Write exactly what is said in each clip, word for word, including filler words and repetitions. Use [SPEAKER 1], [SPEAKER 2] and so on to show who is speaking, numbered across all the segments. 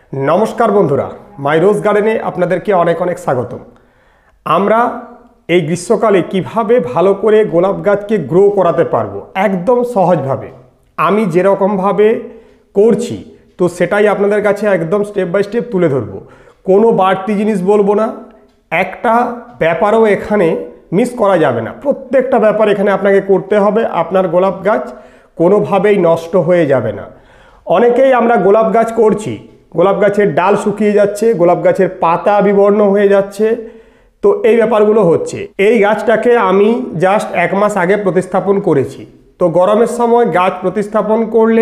[SPEAKER 1] नमस्कार बंधुरा माई रोज गार्डेने आपनादेरके अनेक अनेक स्वागतम। आमरा এই গ্রীষ্মকালে কিভাবে ভালো করে গোলাপ গাছকে গ্রো করাতে পারবো একদম সহজভাবে আমি যেরকম ভাবে করছি তো সেটাই আপনাদের কাছে একদম স্টেপ বাই স্টেপ তুলে ধরবো। কোনো বাড়তি জিনিস বলবো না, একটা ব্যাপারও এখানে মিস করা যাবে না। প্রত্যেকটা ব্যাপার এখানে আপনাকে করতে হবে, আপনার গোলাপ গাছ কোনোভাবেই নষ্ট হয়ে যাবে না। অনেকেই আমরা গোলাপ গাছ করছি, গোলাপ গাছের ডাল শুকিয়ে যাচ্ছে, গোলাপ গাছের পাতা বিবর্ণ হয়ে যাচ্ছে, তো এই ব্যাপারগুলো হচ্ছে। এই গাছটাকে আমি জাস্ট এক মাস আগে প্রতিস্থাপন করেছি। তো গরমের সময় গাছ প্রতিস্থাপন করলে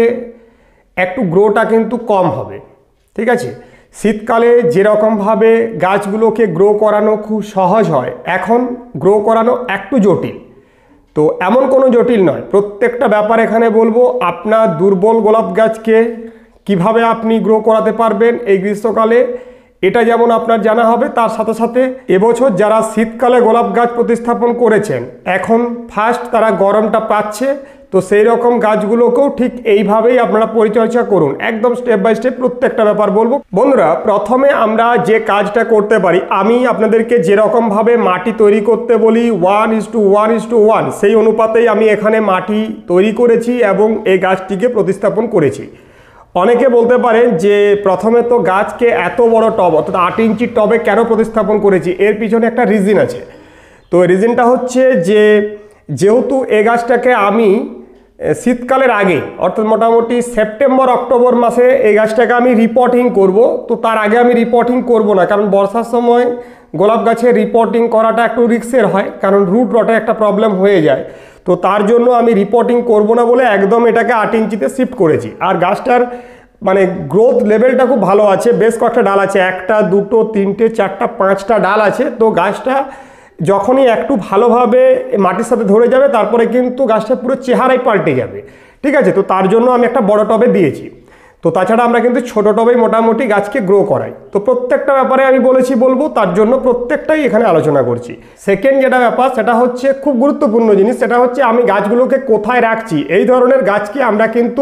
[SPEAKER 1] একটু গ্রোটা কিন্তু কম হবে, ঠিক আছে। শীতকালে যেরকমভাবে গাছগুলোকে গ্রো করানো খুব সহজ হয়, এখন গ্রো করানো একটু জটিল। তো এমন কোনো জটিল নয়, প্রত্যেকটা ব্যাপার এখানে বলবো। আপনার দুর্বল গোলাপ গাছকে কিভাবে আপনি গ্রো করাতে পারবেন এই গ্রীষ্মকালে, এটা যেমন আপনার জানা হবে, তার সাথে সাথে এবছর যারা শীতকালে গোলাপ গাছ প্রতিস্থাপন করেছেন এখন ফার্স্ট তারা গরমটা পাচ্ছে, তো সেই রকম গাছগুলোকেও ঠিক এইভাবেই আপনারা পরিচর্যা করুন। একদম স্টেপ বাই স্টেপ প্রত্যেকটা ব্যাপার বলবো। বন্ধুরা, প্রথমে আমরা যে কাজটা করতে পারি, আমি আপনাদেরকে যেরকমভাবে মাটি তৈরি করতে বলি one is two one is two one সেই অনুপাতেই আমি এখানে মাটি তৈরি করেছি এবং এই গাছটিকে প্রতিস্থাপন করেছি। অনেকে বলতে পারেন যে প্রথমে তো গাছকে এত বড় টব অর্থাৎ আট ইঞ্চির টবে কেন প্রতিস্থাপন করেছি, এর পিছনে একটা রিজন আছে। তো রিজনটা হচ্ছে যে যেহেতু এই গাছটাকে আমি শীতকালের আগে অর্থাৎ মোটামুটি সেপ্টেম্বর অক্টোবর মাসে এই গাছটাকে আমি রিপোর্টিং করব, তো তার আগে আমি রিপোর্টিং করব না, কারণ বর্ষার সময় গোলাপ গাছের রিপোর্টিং করাটা একটু রিস্কের হয়, কারণ রুট রটে একটা প্রবলেম হয়ে যায়। তো তার জন্য আমি রিপোর্টিং করব না বলে একদম এটাকে আট ইঞ্চিতে শিফট করেছি। আর গাছটার মানে গ্রোথ লেভেলটা খুব ভালো আছে, বেশ কয়েকটা ডাল আছে, একটা দুটো তিনটে চারটা পাঁচটা ডাল আছে। তো গাছটা যখনই একটু ভালোভাবে মাটির সাথে ধরে যাবে তারপরে কিন্তু গাছটা পুরো চেহারাই পাল্টে যাবে, ঠিক আছে। তো তার জন্য আমি একটা বড় টবে দিয়েছি। তো তাছাড়া আমরা কিন্তু ছোটো টবেই মোটামুটি গাছকে গ্রো করাই। তো প্রত্যেকটা ব্যাপারে আমি বলেছি বলবো, তার জন্য প্রত্যেকটাই এখানে আলোচনা করছি। সেকেন্ড যেটা ব্যাপার সেটা হচ্ছে খুব গুরুত্বপূর্ণ জিনিস, সেটা হচ্ছে আমি গাছগুলোকে কোথায় রাখছি। এই ধরনের গাছকে আমরা কিন্তু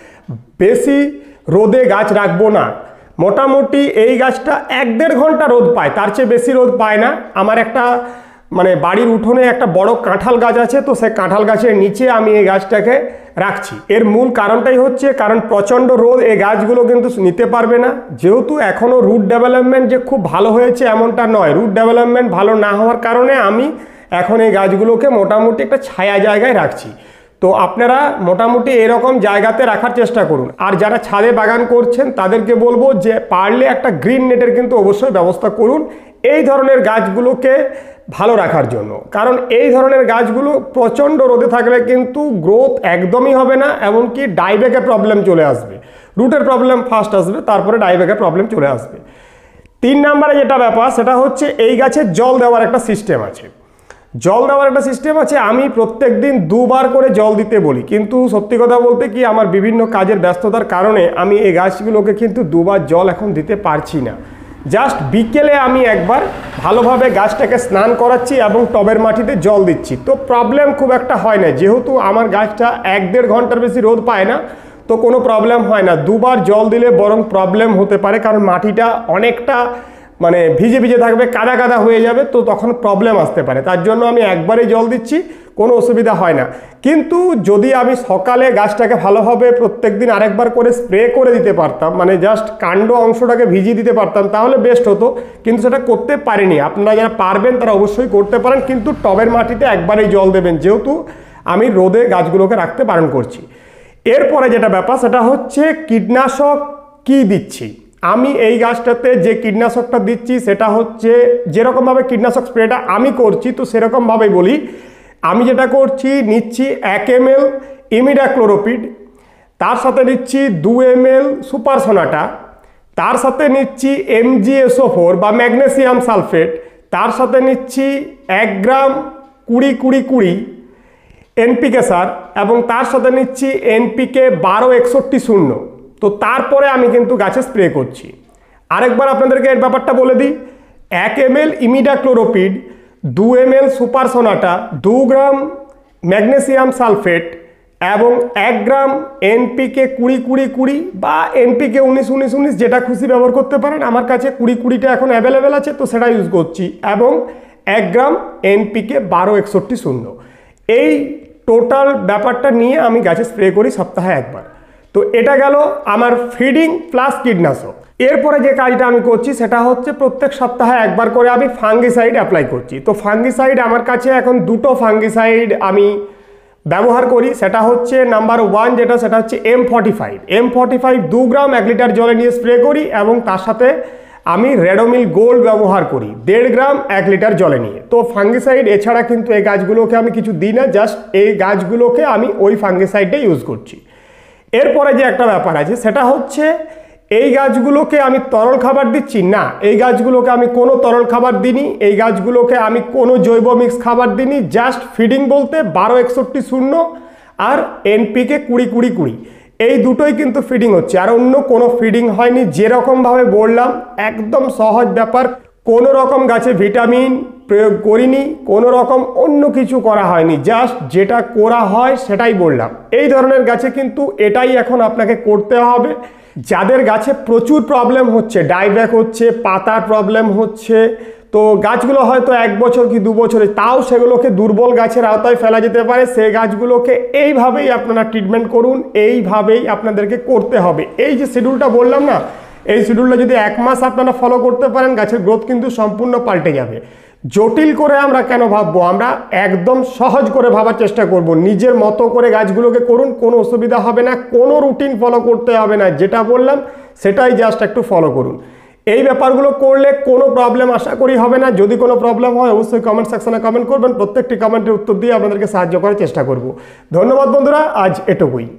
[SPEAKER 1] বেশি রোদে গাছ রাখবো না। মোটামুটি এই গাছটা এক দেড় ঘন্টা রোদ পায়, তার চেয়ে বেশি রোদ পায় না। আমার একটা মানে বাড়ির উঠোনে একটা বড় কাঁঠাল গাছ আছে, তো সেই কাঁঠাল গাছের নিচে আমি এই গাছটাকে রাখছি। এর মূল কারণটাই হচ্ছে কারণ প্রচণ্ড রোদ এই গাছগুলো কিন্তু নিতে পারবে না। যেহেতু এখনও রুট ডেভেলপমেন্ট যে খুব ভালো হয়েছে এমনটা নয়, রুট ডেভেলপমেন্ট ভালো না হওয়ার কারণে আমি এখন এই গাছগুলোকে মোটামুটি একটা ছায়া জায়গায় রাখছি। তো আপনারা মোটামুটি এরকম জায়গাতে রাখার চেষ্টা করুন। আর যারা ছাদে বাগান করছেন তাদেরকে বলবো যে পারলে একটা গ্রিন নেটের কিন্তু অবশ্যই ব্যবস্থা করুন এই ধরনের গাছগুলোকে ভালো রাখার জন্য, কারণ এই ধরনের গাছগুলো প্রচণ্ড রোদে থাকলে কিন্তু গ্রোথ একদমই হবে না, এমনকি ডাইব্যাকের প্রবলেম চলে আসবে। রুটের প্রবলেম ফার্স্ট আসবে, তারপরে ডাইব্যাকের প্রবলেম চলে আসবে। তিন নম্বরে যেটা ব্যাপার সেটা হচ্ছে এই গাছে জল দেওয়ার একটা সিস্টেম আছে। জল দেওয়ার একটা সিস্টেম আছে আমি প্রত্যেক দিন দুবার করে জল দিতে বলি, কিন্তু সত্যি কথা বলতে কি আমার বিভিন্ন কাজের ব্যস্ততার কারণে আমি এই গাছগুলোকে কিন্তু দুবার জল এখন দিতে পারছি না। জাস্ট বিকেলে আমি একবার ভালোভাবে গাছটাকে স্নান করাচ্ছি এবং টবের মাটিতে জল দিচ্ছি। তো প্রবলেম খুব একটা হয় না, যেহেতু আমার গাছটা এক দেড় ঘন্টার বেশি রোদ পায় না, তো কোনো প্রবলেম হয় না। দুবার জল দিলে বরং প্রবলেম হতে পারে, কারণ মাটিটা অনেকটা মানে ভিজে ভিজে থাকবে, কাদা কাদা হয়ে যাবে, তো তখন প্রবলেম আসতে পারে। তার জন্য আমি একবারেই জল দিচ্ছি, কোনো অসুবিধা হয় না। কিন্তু যদি আমি সকালে গাছটাকে ভালোভাবে প্রত্যেক দিন আরেকবার করে স্প্রে করে দিতে পারতাম, মানে জাস্ট কাণ্ড অংশটাকে ভিজিয়ে দিতে পারতাম, তাহলে বেস্ট হতো, কিন্তু সেটা করতে পারিনি। আপনারা যারা পারবেন তারা অবশ্যই করতে পারেন, কিন্তু টবের মাটিতে একবারেই জল দেবেন, যেহেতু আমি রোদে গাছগুলোকে রাখতে বারণ করছি। এরপরে যেটা ব্যাপার সেটা হচ্ছে কীটনাশক কি দিচ্ছি। আমি এই গাছটাতে যে কীটনাশকটা দিচ্ছি সেটা হচ্ছে যেরকমভাবে কীটনাশক স্প্রেটা আমি করছি, তো সেরকমভাবেই বলি। আমি যেটা করছি নিচ্ছি এক এম এল ইমিডাক্লোরোপিড, তার সাথে নিচ্ছি দু এম এল সুপার সোনাটা, তার সাথে নিচ্ছি M G S O four বা ম্যাগনেসিয়াম সালফেট, তার সাথে নিচ্ছি এক গ্রাম কুড়ি কুড়ি কুড়ি এনপিকে সার, এবং তার সাথে নিচ্ছি এনপিকে বারো একষট্টি শূন্য। তো তারপরে আমি কিন্তু গাছে স্প্রে করছি। আরেকবার আপনাদেরকে এর ব্যাপারটা বলে দিই, এক এম এল ইমিডাক্লোরোপিড, দু এম এল সুপার সোনাটা, দু গ্রাম ম্যাগনেসিয়াম সালফেট এবং এক গ্রাম এনপিকে কুড়ি কুড়ি কুড়ি বা এনপিকে উনিশ উনিশ উনিশ যেটা খুশি ব্যবহার করতে পারেন। আমার কাছে কুড়ি কুড়িটা এখন অ্যাভেলেবেল আছে, তো সেটা ইউজ করছি। এবং এক গ্রাম এনপিকে বারো একষট্টি শূন্য, এই টোটাল ব্যাপারটা নিয়ে আমি গাছে স্প্রে করি সপ্তাহে একবার। তো এটা গেল আমার ফিডিং প্লাস কীটনাশক। এরপরে যে কাজটা আমি করছি সেটা হচ্ছে প্রত্যেক সপ্তাহে একবার করে আমি ফাঙ্গিসাইড অ্যাপ্লাই করছি। তো ফাঙ্গিসাইড আমার কাছে এখন দুটো ফাঙ্গিসাইড আমি ব্যবহার করি। সেটা হচ্ছে নাম্বার ওয়ান যেটা, সেটা হচ্ছে M forty five M forty five দু গ্রাম এক লিটার জলে নিয়ে স্প্রে করি, এবং তার সাথে আমি রেডোমিল গোল্ড ব্যবহার করি দেড় গ্রাম এক লিটার জলে নিয়ে। তো ফাঙ্গিসাইড এছাড়া কিন্তু এই গাছগুলোকে আমি কিছু দিই না, জাস্ট এই গাছগুলোকে আমি ওই ফাঙ্গিসাইডটা ইউজ করছি। এরপরে যে একটা ব্যাপার আছে সেটা হচ্ছে এই গাছগুলোকে আমি তরল খাবার দিচ্ছি না, এই গাছগুলোকে আমি কোনো তরল খাবার দিইনি, এই গাছগুলোকে আমি কোনো জৈব মিক্স খাবার দিইনি। জাস্ট ফিডিং বলতে বারো একষট্টি শূন্য আর এনপিকে কুড়ি কুড়ি কুড়ি, এই দুটোই কিন্তু ফিডিং হচ্ছে, আর অন্য কোনো ফিডিং হয়নি। যেরকমভাবে বললাম একদম সহজ ব্যাপার, কোনো রকম গাছে ভিটামিন প্রয়োগ করিনি, কোনো রকম অন্য কিছু করা হয়নি, জাস্ট যেটা করা হয় সেটাই বললাম। এই ধরনের গাছে কিন্তু এটাই এখন আপনাকে করতে হবে। যাদের গাছে প্রচুর প্রবলেম হচ্ছে, ডাইব্যাক হচ্ছে, পাতার প্রবলেম হচ্ছে, তো গাছগুলো হয়তো এক বছর কি দু বছরে, তাও সেগুলোকে দুর্বল গাছের আওতায় ফেলা যেতে পারে। সেই গাছগুলোকে এইভাবেই আপনারা ট্রিটমেন্ট করুন, এইভাবেই আপনাদেরকে করতে হবে। এই যে শিডিউলটা বললাম না, এই শিডিউলটা যদি এক মাস আপনারা ফলো করতে পারেন, গাছের গ্রোথ কিন্তু সম্পূর্ণ পাল্টে যাবে। জটিল করে আমরা কেন ভাববো, আমরা একদম সহজ করে ভাবার চেষ্টা করব। নিজের মতো করে গাছগুলোকে করুন, কোনো অসুবিধা হবে না, কোনো রুটিন ফলো করতে হবে না, যেটা বললাম সেটাই জাস্ট একটু ফলো করুন। এই ব্যাপারগুলো করলে কোনো প্রবলেম আশা করি হবে না। যদি কোনো প্রবলেম হয় অবশ্যই কমেন্ট সেকশনে কমেন্ট করবেন, প্রত্যেকটি কমেন্টের উত্তর দিয়ে আপনাদেরকে সাহায্য করার চেষ্টা করব। ধন্যবাদ বন্ধুরা, আজ এটুকুই।